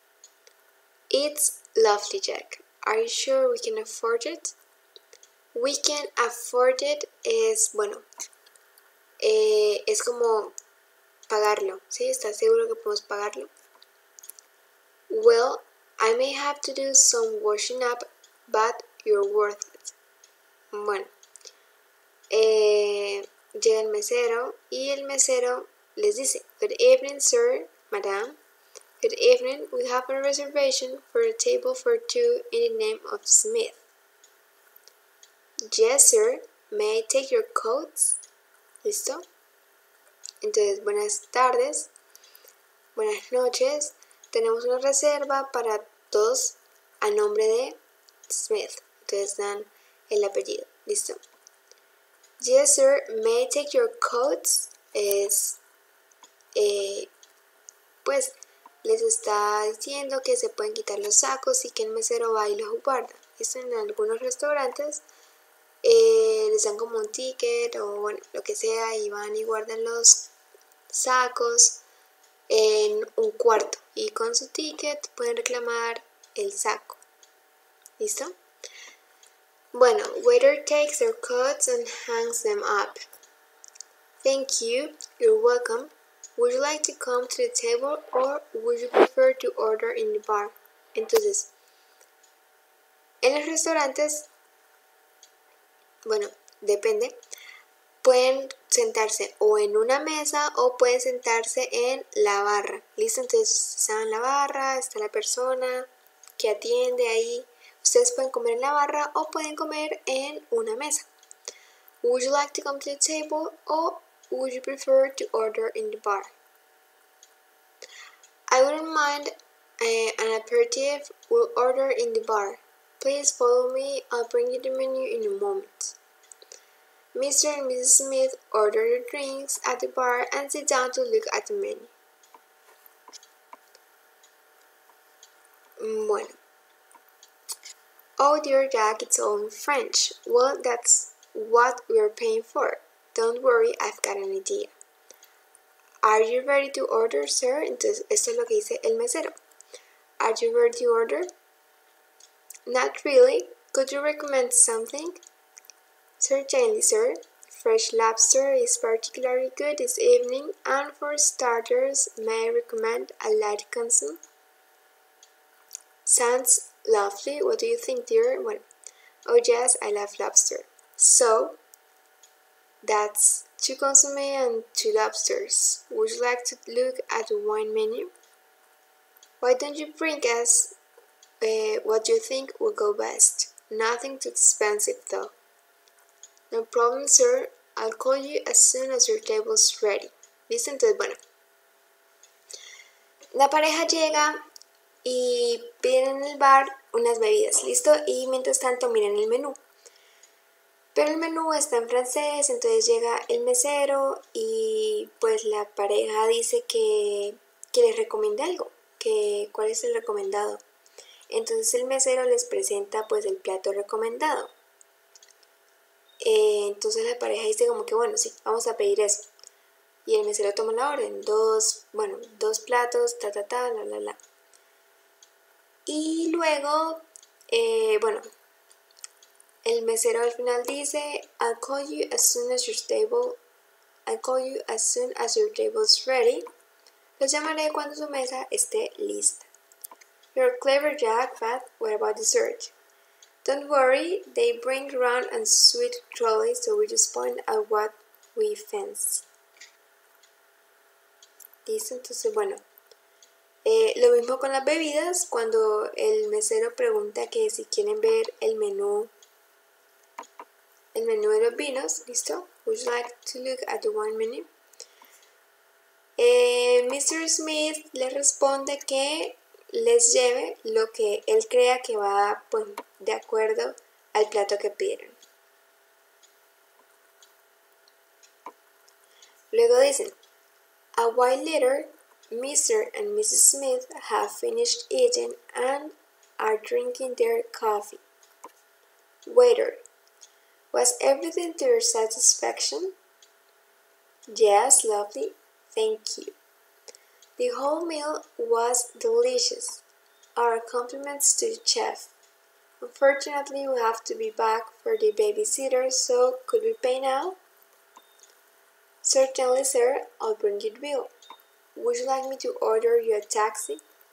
It's lovely, Jack. Are you sure we can afford it? We can afford it es, bueno, es como pagarlo, ¿sí? ¿Estás seguro que podemos pagarlo? Well, I may have to do some washing up, but you're worth it. Bueno, llega el mesero y el mesero les dice, good evening, sir, madam. Good evening, we have a reservation for a table for 2 in the name of Smith. Yes, sir. May I take your coats? ¿Listo? Entonces, buenas tardes, buenas noches. Tenemos una reserva para 2 a nombre de Smith. Entonces dan el apellido. ¿Listo? Yes, sir. May I take your coats? Es, pues, les está diciendo que se pueden quitar los sacos y que el mesero va y los guarda. Esto en algunos restaurantes les dan como un ticket o bueno, lo que sea y van y guardan los sacos en un cuarto y con su ticket pueden reclamar el saco. ¿Listo? Bueno, waiter takes their coats and hangs them up. Thank you, you're welcome. Would you like to come to the table or would you prefer to order in the bar? Entonces, en los restaurantes, bueno, depende, pueden sentarse o en una mesa o pueden sentarse en la barra. ¿Listo? Entonces están en la barra, está la persona que atiende ahí. Ustedes pueden comer en la barra o pueden comer en una mesa. Would you like to come to the table or would you prefer to order in the bar? I wouldn't mind an aperitif. We'll order in the bar. Please follow me. I'll bring you the menu in a moment. Mr. and Mrs. Smith order their drinks at the bar and sit down to look at the menu. Bueno, Oh dear Jack, it's all in French. Well, that's what we're paying for. Don't worry, I've got an idea. Are you ready to order, sir? Entonces, esto es lo que dice el mesero. Are you ready to order? Not really. Could you recommend something? Certainly, sir. Fresh lobster is particularly good this evening, and for starters, may I recommend a light consomme? Sounds lovely. What do you think, dear? Well, oh yes, I love lobster. So, that's 2 consomme and 2 lobsters. Would you like to look at the wine menu? Why don't you bring us what you think will go best? Nothing too expensive, though. No problem, sir. I'll call you as soon as your table's ready. ¿Listo? Entonces, bueno, la pareja llega y piden en el bar unas bebidas, ¿listo? Y mientras tanto miran el menú. Pero el menú está en francés, entonces llega el mesero y pues la pareja dice que les recomiende algo, que cuál es el recomendado. Entonces el mesero les presenta pues el plato recomendado. Entonces la pareja dice como que bueno, sí, vamos a pedir eso. Y el mesero toma la orden, dos platos, la. Y luego, bueno, el mesero al final dice, I'll call you as soon as your table's ready. Los llamaré cuando su mesa esté lista. You're clever, Jack, but what about dessert? Don't worry, they bring round and sweet trolleys, so we just point out what we fancy. ¿Listo? Entonces, bueno, lo mismo con las bebidas, cuando el mesero pregunta que si quieren ver el menú de los vinos, ¿listo? Would you like to look at the wine menu? Mr. Smith le responde que les lleve lo que él crea que va pues, de acuerdo al plato que pidieron. Luego dicen, a while later, Mr. and Mrs. Smith have finished eating and are drinking their coffee. Waiter, was everything to your satisfaction? Yes, lovely, thank you. The whole meal was delicious. Our compliments to the chef. Unfortunately, we have to be back for the babysitter, so could we pay now? Certainly, sir, I'll bring you the bill. Would you like me to order you a taxi?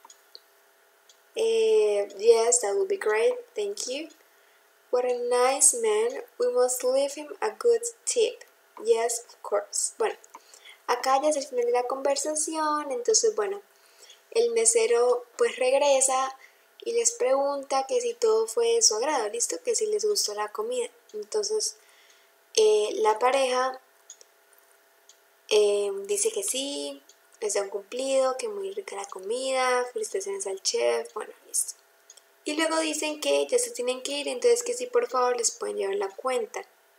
Yes, that would be great, thank you. What a nice man, we must leave him a good tip. Yes, of course. Bueno, acá ya es el final de la conversación, entonces bueno, el mesero pues regresa y les pregunta que si todo fue de su agrado, ¿listo? Que si les gustó la comida. Entonces la pareja dice que sí, les han cumplido, que muy rica la comida, felicitaciones al chef, bueno, listo. Y luego dicen que ya se tienen que ir, entonces que sí, por favor, les pueden llevar la cuenta.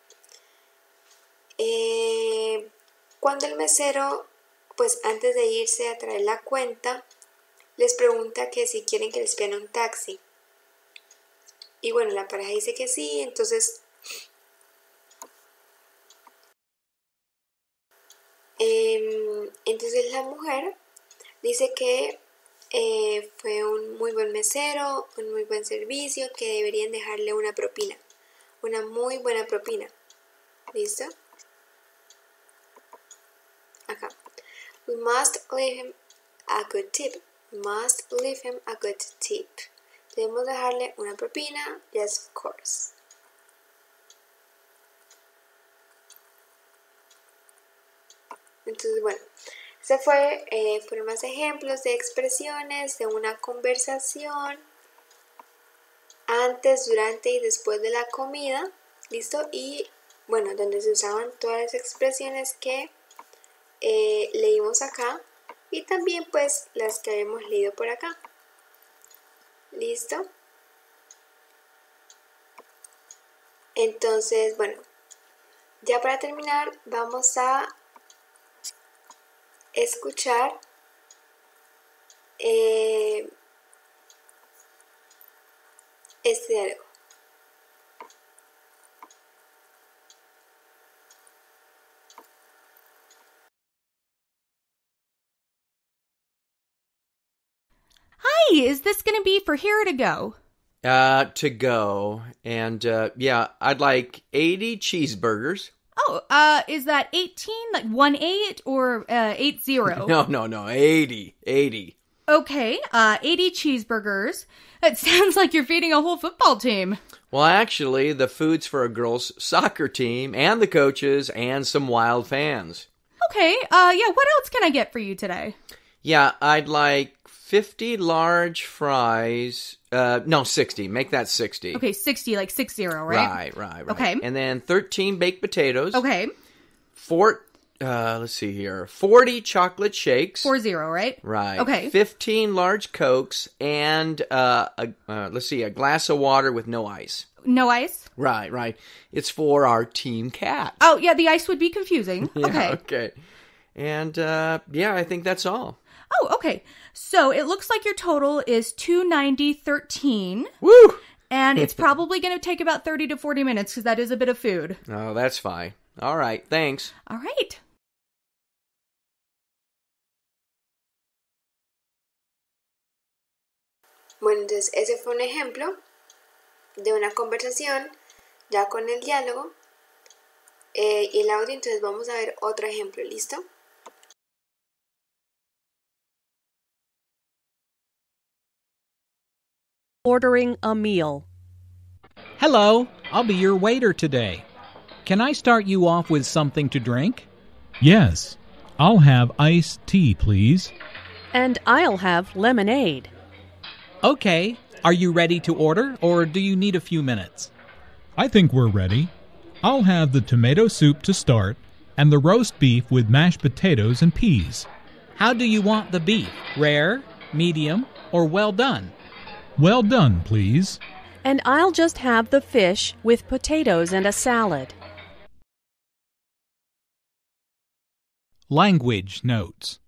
Cuando el mesero, pues antes de irse a traer la cuenta, les pregunta que si quieren que les pidan un taxi. Y bueno, la pareja dice que sí, entonces la mujer dice que fue un muy buen mesero, un muy buen servicio, que deberían dejarle una propina, una muy buena propina. ¿Listo? Acá. We must leave him a good tip. Must leave him a good tip. Debemos dejarle una propina. Yes, of course. Entonces, bueno, fueron más ejemplos de expresiones de una conversación antes, durante y después de la comida, ¿listo? Y bueno, donde se usaban todas las expresiones que leímos acá y también pues las que habíamos leído por acá. ¿Listo? Entonces, bueno, ya para terminar vamos a escuchar este diálogo. Hey, is this going to be for here or to go? To go. And, yeah, I'd like 80 cheeseburgers. Oh, is that 18, like 1-8 or 80? No, 80. Okay, 80 cheeseburgers. It sounds like you're feeding a whole football team. Well, actually, the food's for a girls' soccer team and the coaches and some wild fans. Okay, yeah, what else can I get for you today? Yeah, I'd like 50 large fries. No, 60. Make that 60. Okay, 60, like 60, right? Right. Okay. And then 13 baked potatoes. Okay. Let's see here. 40 chocolate shakes. 40, right? Right. Okay. 15 large Cokes and, a glass of water with no ice. No ice? Right. It's for our team cat. Oh, yeah, the ice would be confusing. Yeah, okay. And, I think that's all. Oh, okay. So it looks like your total is $290.13. Woo! And it's probably going to take about 30 to 40 minutes because that is a bit of food. Oh, that's fine. All right, thanks. All right. Bueno, entonces ese fue un ejemplo de una conversación ya con el diálogo y el audio. Entonces vamos a ver otro ejemplo, ¿listo? Ordering a meal. Hello, I'll be your waiter today. Can I start you off with something to drink? Yes. I'll have iced tea, please. And I'll have lemonade. Okay. Are you ready to order, or do you need a few minutes? I think we're ready. I'll have the tomato soup to start and the roast beef with mashed potatoes and peas. How do you want the beef? Rare, medium, or well done? Well done, please. And I'll just have the fish with potatoes and a salad. Language notes.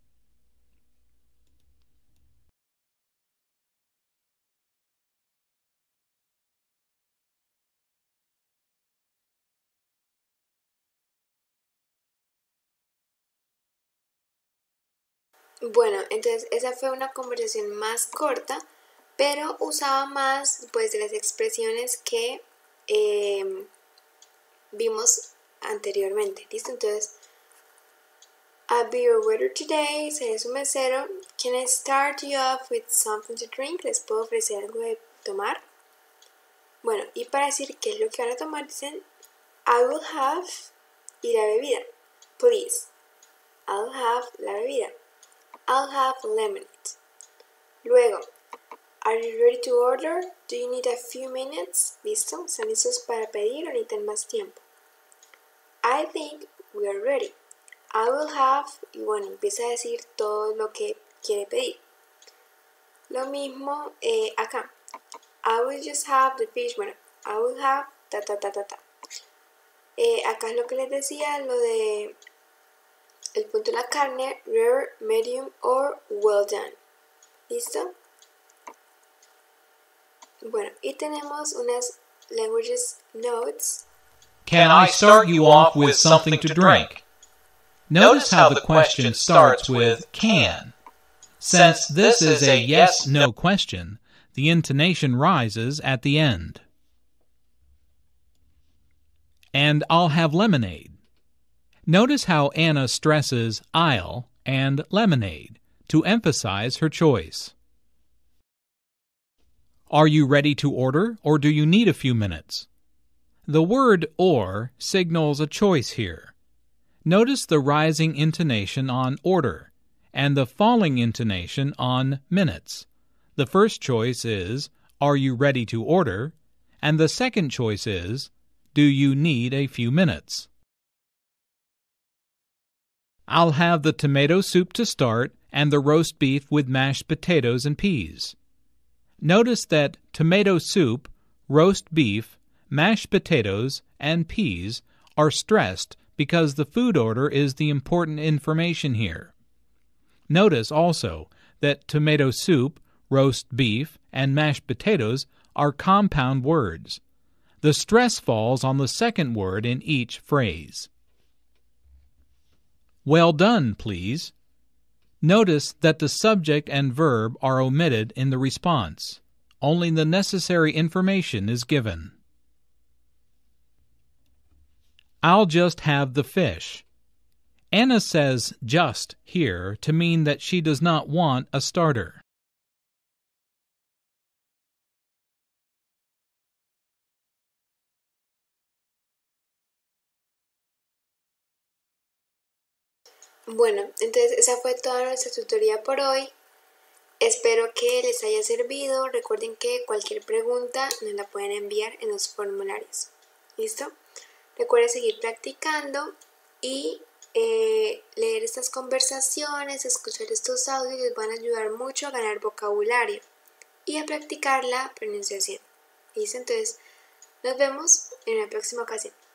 Bueno, entonces esa fue una conversación más corta, pero usaba más pues de las expresiones que vimos anteriormente. ¿Listo? Entonces, I'll be your waiter today, seré su mesero. Can I start you off with something to drink? ¿Les puedo ofrecer algo de tomar? Bueno, y para decir qué es lo que van a tomar, dicen I will have y la bebida. Please. I'll have la bebida. I'll have lemonade. Luego, are you ready to order? Do you need a few minutes? ¿Listo? ¿Están listos para pedir o necesitan más tiempo? I think we are ready. I will have, y bueno, empieza a decir todo lo que quiere pedir. Lo mismo acá. I will just have the fish. Bueno, I will have ta. Acá es lo que les decía, lo de el punto de la carne, rare, medium or well done. ¿Listo? Bueno, y tenemos unas languages notes. Can I start you off with something to drink? Notice how the question starts with can. Since this is a yes-no question, the intonation rises at the end. And I'll have lemonade. Notice how Anna stresses I'll and lemonade to emphasize her choice. Are you ready to order, or do you need a few minutes? The word or signals a choice here. Notice the rising intonation on order and the falling intonation on minutes. The first choice is, are you ready to order? And the second choice is, do you need a few minutes? I'll have the tomato soup to start and the roast beef with mashed potatoes and peas. Notice that tomato soup, roast beef, mashed potatoes, and peas are stressed because the food order is the important information here. Notice also that tomato soup, roast beef, and mashed potatoes are compound words. The stress falls on the second word in each phrase. Well done, please. Notice that the subject and verb are omitted in the response. Only the necessary information is given. I'll just have the fish. Anna says just here to mean that she does not want a starter. Bueno, entonces esa fue toda nuestra tutoría por hoy. Espero que les haya servido. Recuerden que cualquier pregunta nos la pueden enviar en los formularios. ¿Listo? Recuerden seguir practicando y leer estas conversaciones, escuchar estos audios les van a ayudar mucho a ganar vocabulario y a practicar la pronunciación. ¿Listo? Entonces, nos vemos en la próxima ocasión.